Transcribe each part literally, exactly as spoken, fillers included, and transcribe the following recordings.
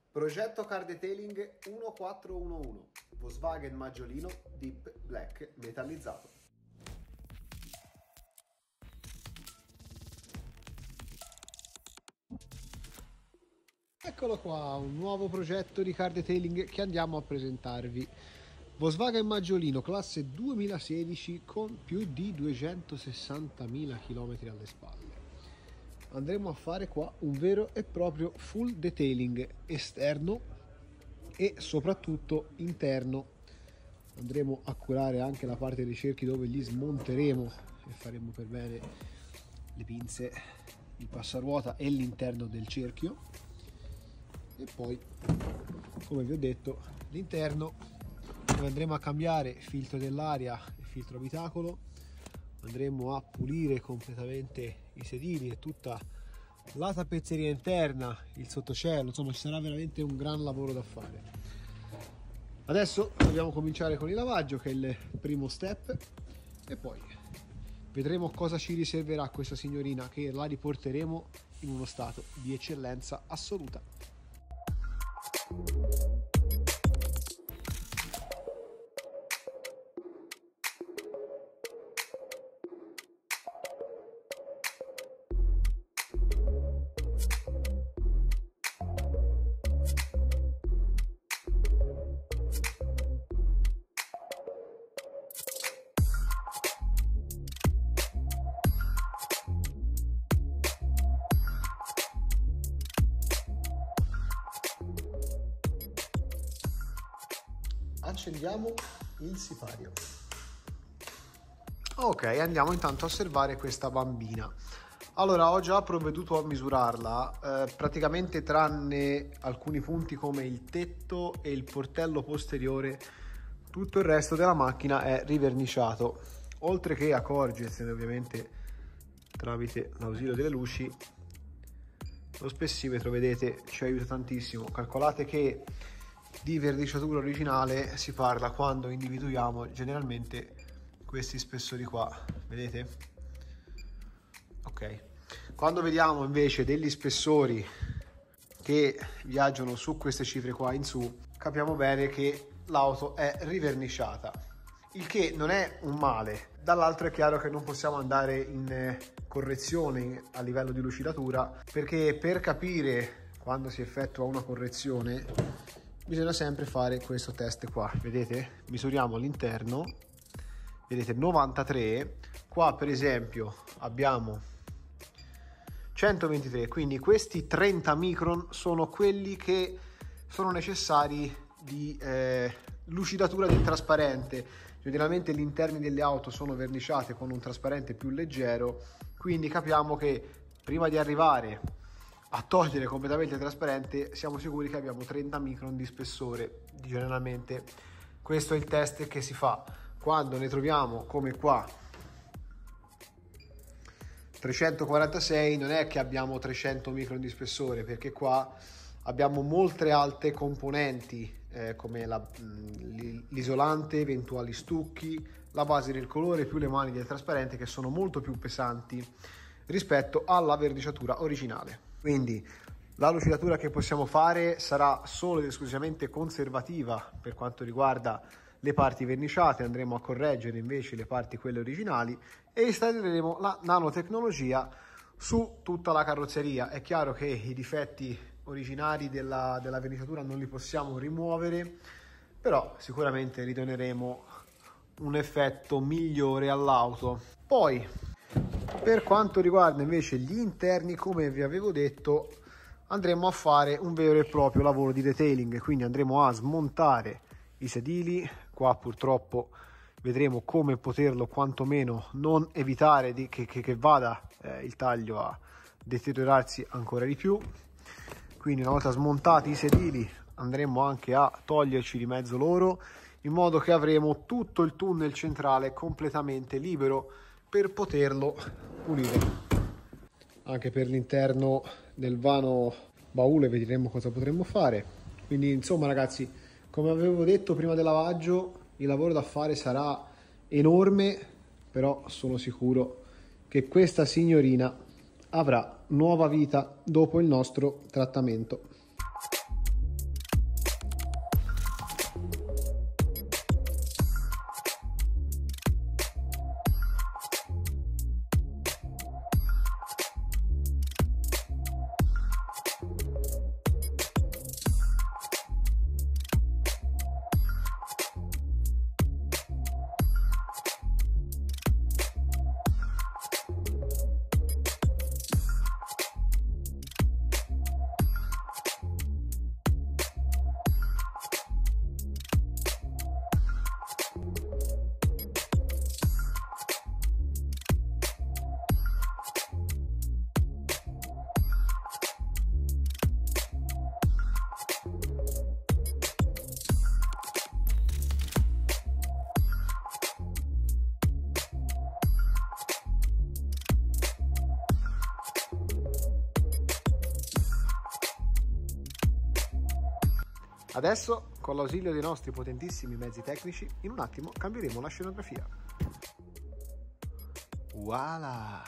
Progetto car detailing uno quattro uno uno, Volkswagen Maggiolino Deep Black metallizzato. Eccolo qua, un nuovo progetto di car detailing che andiamo a presentarvi. Volkswagen Maggiolino classe duemilasedici con più di duecentosessantamila chilometri alle spalle. Andremo a fare qua un vero e proprio full detailing esterno e soprattutto interno. Andremo a curare anche la parte dei cerchi dove li smonteremo e faremo per bene le pinze, il passaruota e l'interno del cerchio. E poi, come vi ho detto, l'interno dove andremo a cambiare filtro dell'aria e filtro abitacolo. Andremo a pulire completamente i sedili e tutta la tappezzeria interna, il sottocielo, insomma ci sarà veramente un gran lavoro da fare. Adesso dobbiamo cominciare con il lavaggio, che è il primo step, e poi vedremo cosa ci riserverà questa signorina, che la riporteremo in uno stato di eccellenza assoluta. Accendiamo il sipario. Ok, andiamo intanto a osservare questa bambina. Allora, ho già provveduto a misurarla, eh, praticamente tranne alcuni punti come il tetto e il portello posteriore, tutto il resto della macchina è riverniciato. Oltre che accorgersene ovviamente tramite l'ausilio delle luci, lo spessimetro, vedete, ci aiuta tantissimo. Calcolate che di verniciatura originale si parla quando individuiamo generalmente questi spessori qua, vedete? Ok, quando vediamo invece degli spessori che viaggiano su queste cifre qua in su, capiamo bene che l'auto è riverniciata, il che non è un male. Dall'altro è chiaro che non possiamo andare in correzione a livello di lucidatura, perché per capire quando si effettua una correzione bisogna sempre fare questo test qua. Vedete, misuriamo l'interno, vedete novantatré, qua per esempio abbiamo centoventitré, quindi questi trenta micron sono quelli che sono necessari di eh, lucidatura del trasparente. Generalmente gli interni delle auto sono verniciate con un trasparente più leggero, quindi capiamo che prima di arrivare a togliere completamente il trasparente siamo sicuri che abbiamo trenta micron di spessore generalmente. Questo è il test che si fa quando ne troviamo come qua trecentoquarantasei. Non è che abbiamo trecento micron di spessore, perché qua abbiamo molte alte componenti eh, come l'isolante, eventuali stucchi, la base del colore più le mani del trasparente, che sono molto più pesanti rispetto alla verniciatura originale. Quindi la lucidatura che possiamo fare sarà solo ed esclusivamente conservativa per quanto riguarda le parti verniciate. Andremo a correggere invece le parti quelle originali e installeremo la nanotecnologia su tutta la carrozzeria. È chiaro che i difetti originari della, della verniciatura non li possiamo rimuovere, però sicuramente ridoneremo un effetto migliore all'auto. Poi, per quanto riguarda invece gli interni, come vi avevo detto, andremo a fare un vero e proprio lavoro di detailing, quindi andremo a smontare i sedili. Qua purtroppo vedremo come poterlo quantomeno non evitare di, che, che, che vada eh, il taglio a deteriorarsi ancora di più. Quindi una volta smontati i sedili andremo anche a toglierci di mezzo loro, in modo che avremo tutto il tunnel centrale completamente libero per poterlo pulire. Anche per l'interno del vano baule vedremo cosa potremmo fare. Quindi insomma ragazzi, come avevo detto prima del lavaggio, il lavoro da fare sarà enorme, però sono sicuro che questa signorina avrà nuova vita dopo il nostro trattamento. Adesso, con l'ausilio dei nostri potentissimi mezzi tecnici, in un attimo cambieremo la scenografia. Voilà!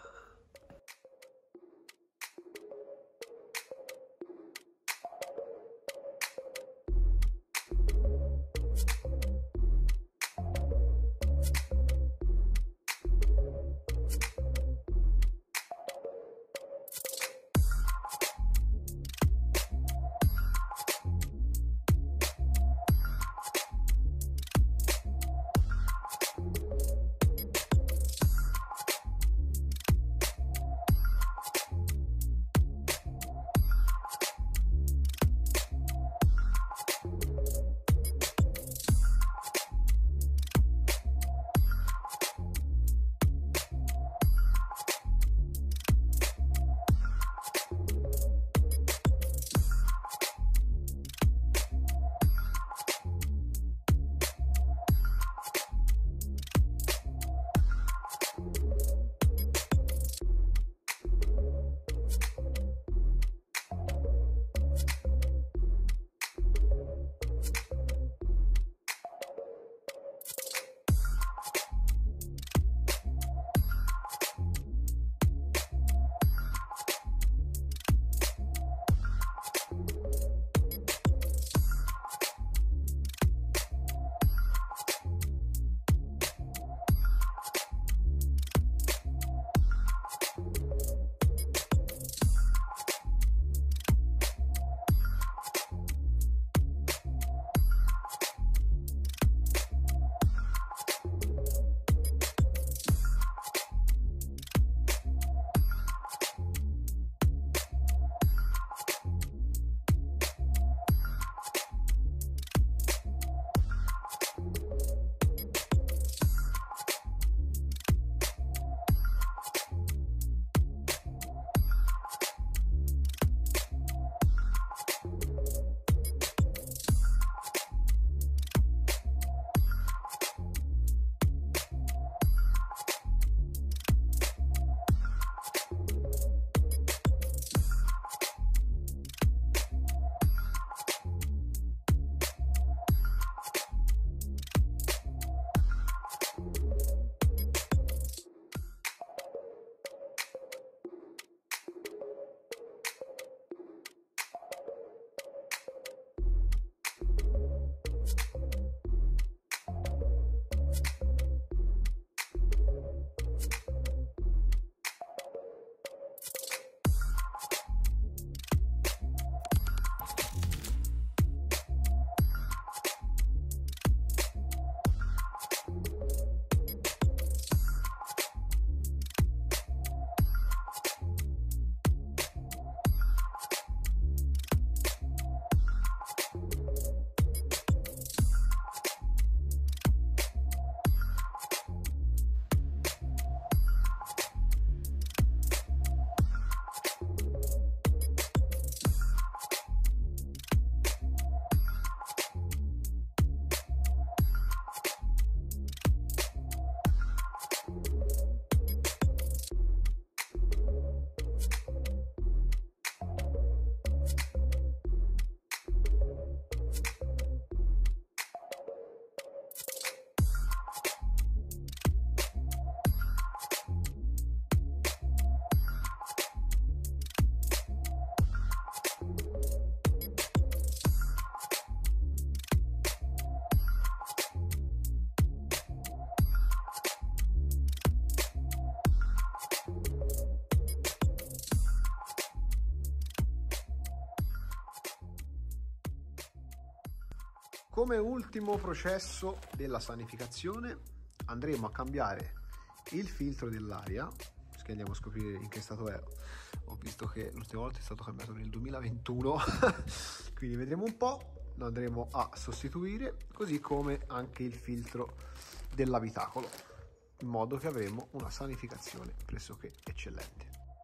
Come ultimo processo della sanificazione andremo a cambiare il filtro dell'aria, che andiamo a scoprire in che stato è. Ho visto che l'ultima volta è stato cambiato nel duemilaventuno, quindi vedremo un po', lo andremo a sostituire, così come anche il filtro dell'abitacolo, in modo che avremo una sanificazione pressoché eccellente.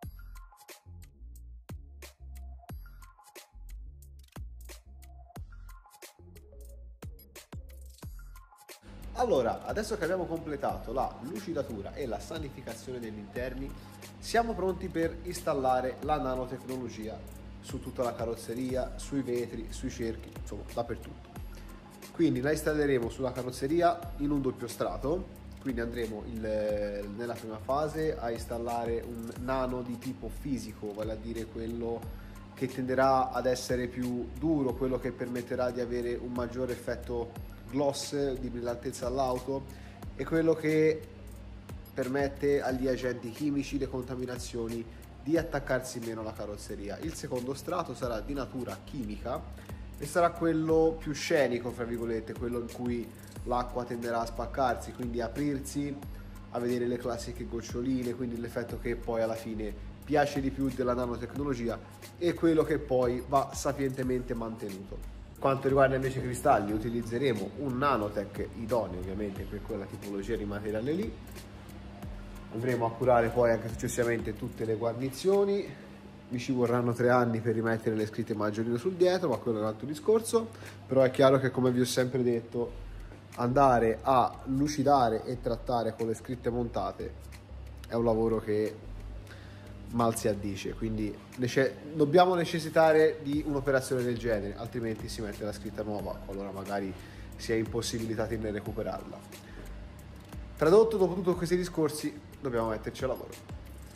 Allora, adesso che abbiamo completato la lucidatura e la sanificazione degli interni, siamo pronti per installare la nanotecnologia su tutta la carrozzeria, sui vetri, sui cerchi, insomma dappertutto. Quindi la installeremo sulla carrozzeria in un doppio strato, quindi andremo il, nella prima fase a installare un nano di tipo fisico, vale a dire quello che tenderà ad essere più duro, quello che permetterà di avere un maggiore effetto gloss, di brillantezza all'auto, e quello che permette agli agenti chimici, le contaminazioni, di attaccarsi meno alla carrozzeria. Il secondo strato sarà di natura chimica e sarà quello più scenico, fra virgolette, quello in cui l'acqua tenderà a spaccarsi, quindi aprirsi, a vedere le classiche goccioline, quindi l'effetto che poi alla fine piace di più della nanotecnologia e quello che poi va sapientemente mantenuto. Quanto riguarda invece i cristalli, utilizzeremo un nanotech idoneo ovviamente per quella tipologia di materiale lì. Andremo a curare poi anche successivamente tutte le guarnizioni. Mi ci vorranno tre anni per rimettere le scritte Maggiolino sul dietro, ma quello è un altro discorso. Però è chiaro che, come vi ho sempre detto, andare a lucidare e trattare con le scritte montate è un lavoro che mal si addice, quindi nece- dobbiamo necessitare di un'operazione del genere, altrimenti si mette la scritta nuova qualora magari si è impossibilitati nel recuperarla. Tradotto, dopo tutti questi discorsi, dobbiamo metterci a lavoro.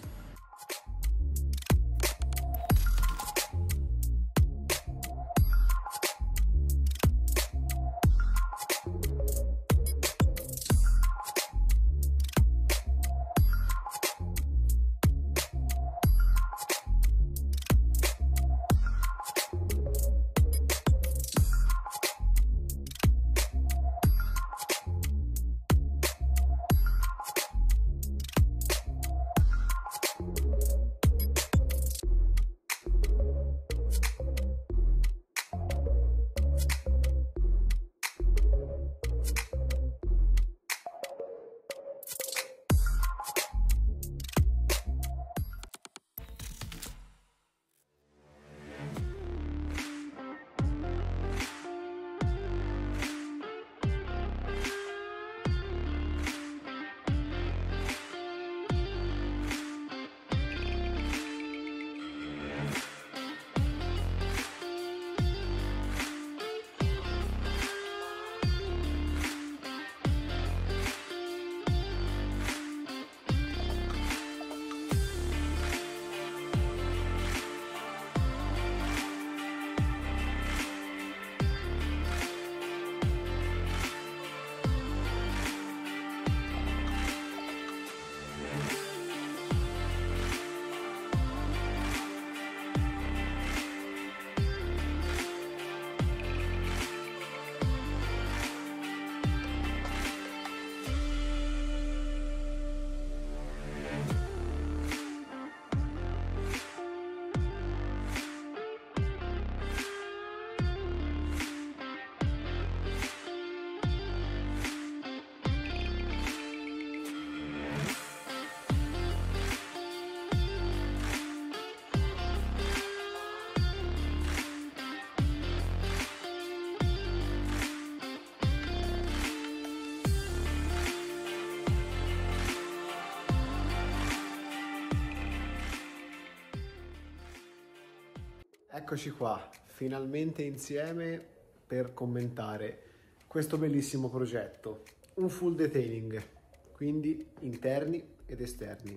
Eccoci qua, finalmente insieme per commentare questo bellissimo progetto, un full detailing, quindi interni ed esterni.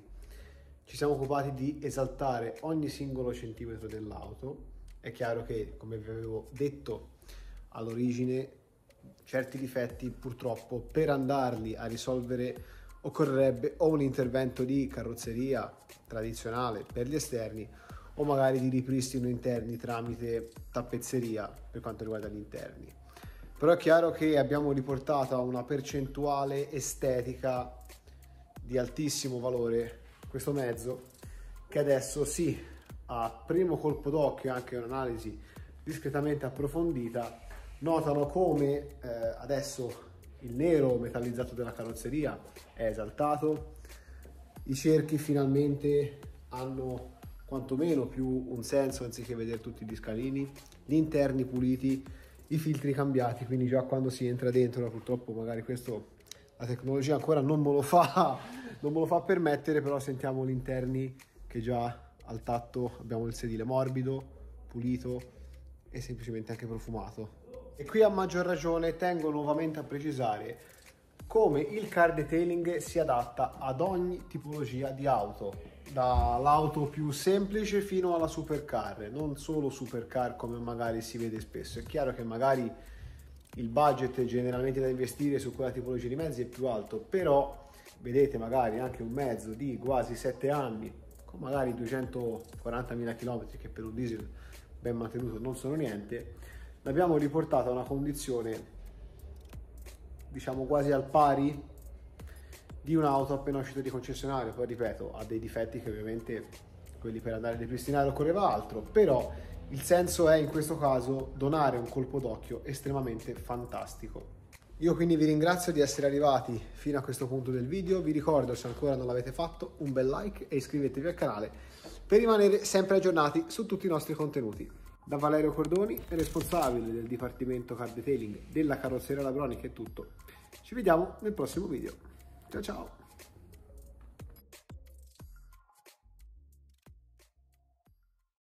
Ci siamo occupati di esaltare ogni singolo centimetro dell'auto. È chiaro che, come vi avevo detto all'origine, certi difetti purtroppo per andarli a risolvere occorrerebbe o un intervento di carrozzeria tradizionale per gli esterni o magari di ripristino interni tramite tappezzeria per quanto riguarda gli interni. Però è chiaro che abbiamo riportato a una percentuale estetica di altissimo valore questo mezzo, che adesso sì, a primo colpo d'occhio e anche un'analisi discretamente approfondita, notano come eh, adesso il nero metallizzato della carrozzeria è esaltato, i cerchi finalmente hanno quantomeno più un senso anziché vedere tutti gli scalini, gli interni puliti, i filtri cambiati, quindi già quando si entra dentro, purtroppo magari questo la tecnologia ancora non me lo fa, non me lo fa permettere, però sentiamo gli interni che già al tatto abbiamo il sedile morbido, pulito e semplicemente anche profumato. E qui a maggior ragione tengo nuovamente a precisare come il car detailing si adatta ad ogni tipologia di auto, dall'auto più semplice fino alla supercar, non solo supercar come magari si vede spesso. È chiaro che magari il budget generalmente da investire su quella tipologia di mezzi è più alto, però vedete magari anche un mezzo di quasi sette anni con magari duecentoquarantamila chilometri, che per un diesel ben mantenuto non sono niente, l'abbiamo riportato a una condizione diciamo quasi al pari di un'auto appena uscita di concessionario. Poi ripeto, ha dei difetti che ovviamente quelli per andare a ripristinare occorreva altro, però il senso è in questo caso donare un colpo d'occhio estremamente fantastico. Io quindi vi ringrazio di essere arrivati fino a questo punto del video, vi ricordo, se ancora non l'avete fatto, un bel like e iscrivetevi al canale per rimanere sempre aggiornati su tutti i nostri contenuti. Da Valerio Cordoni, responsabile del Dipartimento Car Detailing della Carrozzeria Labronic, è tutto. Ci vediamo nel prossimo video. Ciao ciao!